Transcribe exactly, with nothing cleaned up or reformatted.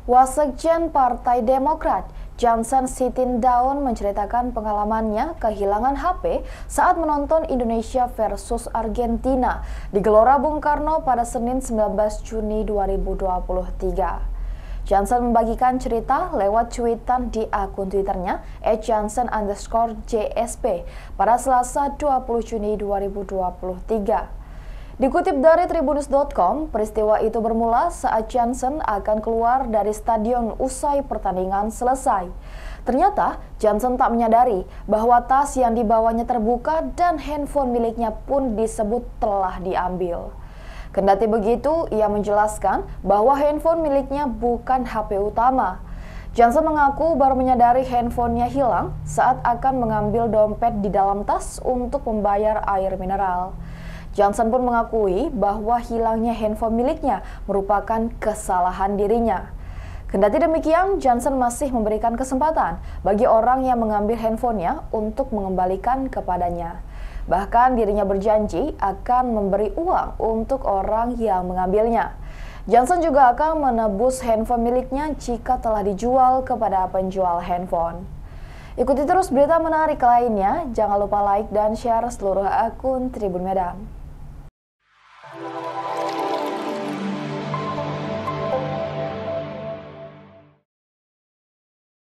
Wasekjen Partai Demokrat, Johnson Sitindaun menceritakan pengalamannya kehilangan H P saat menonton Indonesia versus Argentina di Gelora Bung Karno pada Senin sembilan belas Juni dua ribu dua puluh tiga. Johnson membagikan cerita lewat cuitan di akun Twitternya et johnson underscore jsp pada Selasa dua puluh Juni dua ribu dua puluh tiga. Dikutip dari tribunnews dot com, peristiwa itu bermula saat Johnson akan keluar dari stadion usai pertandingan selesai. Ternyata, Johnson tak menyadari bahwa tas yang dibawanya terbuka dan handphone miliknya pun disebut telah diambil. Kendati begitu, ia menjelaskan bahwa handphone miliknya bukan H P utama. Johnson mengaku baru menyadari handphonenya hilang saat akan mengambil dompet di dalam tas untuk membayar air mineral. Johnson pun mengakui bahwa hilangnya handphone miliknya merupakan kesalahan dirinya. Kendati demikian, Johnson masih memberikan kesempatan bagi orang yang mengambil handphonenya untuk mengembalikan kepadanya. Bahkan dirinya berjanji akan memberi uang untuk orang yang mengambilnya. Johnson juga akan menebus handphone miliknya jika telah dijual kepada penjual handphone. Ikuti terus berita menarik lainnya, jangan lupa like dan share seluruh akun Tribun Medan.